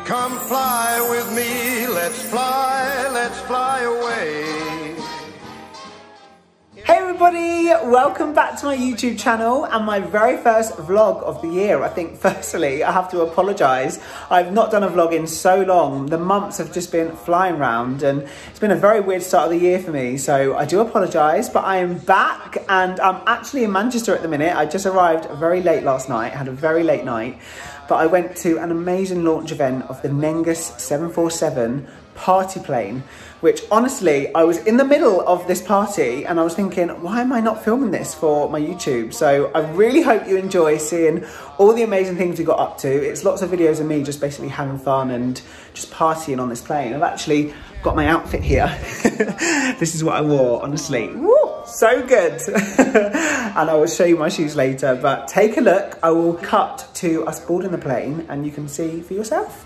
Come fly with me, let's fly away. Hey everybody, welcome back to my YouTube channel and my very first vlog of the year. I think firstly I have to apologise. I've not done a vlog in so long. The months have just been flying round and it's been a very weird start of the year for me. So I do apologise, but I am back and I'm actually in Manchester at the minute. I just arrived very late last night, had a very late night. But I went to an amazing launch event of the Negus 747 party plane, which honestly, I was in the middle of this party and I was thinking, why am I not filming this for my YouTube? So I really hope you enjoy seeing all the amazing things we got up to. It's lots of videos of me just basically having fun and just partying on this plane. I've actually got my outfit here. This is what I wore, honestly. Woo, so good. And I will show you my shoes later, but take a look. I will cut to us boarding the plane and you can see for yourself.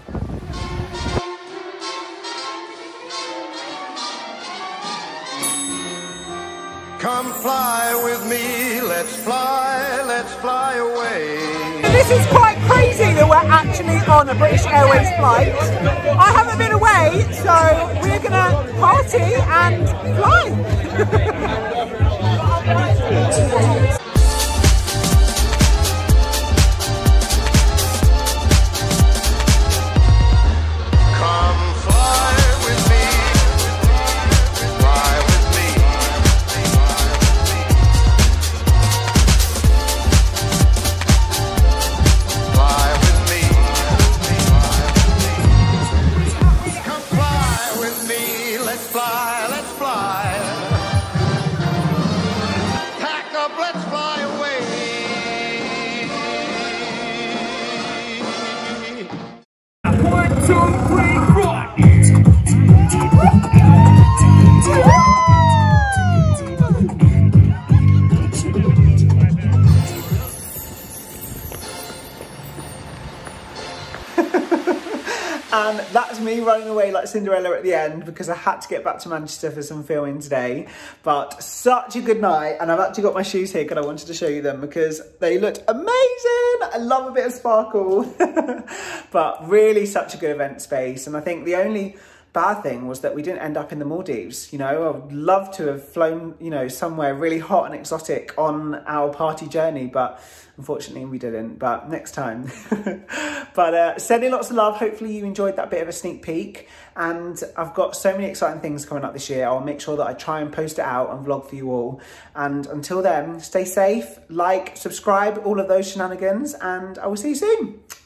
Come fly with me, let's fly away. This is quite crazy that we're actually on a British Airways flight. I haven't been away, so we're gonna party and fly. And that's me running away like Cinderella at the end because I had to get back to Manchester for some filming today. But such a good night, and I've actually got my shoes here because I wanted to show you them because they looked amazing. I love a bit of sparkle. But really such a good event space, and I think the only bad thing was that we didn't end up in the Maldives. You know, I would love to have flown, you know, somewhere really hot and exotic on our party journey, but unfortunately we didn't, but next time. But sending lots of love. Hopefully you enjoyed that bit of a sneak peek, and I've got so many exciting things coming up this year. I'll make sure that I try and post it out and vlog for you all, and until then, stay safe, like, subscribe, all of those shenanigans, and I will see you soon.